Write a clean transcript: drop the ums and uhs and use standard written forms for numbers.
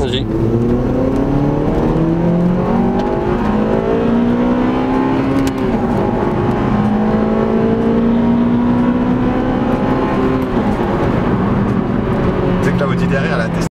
énergie. Tu sais que la Audi derrière, elle a testé.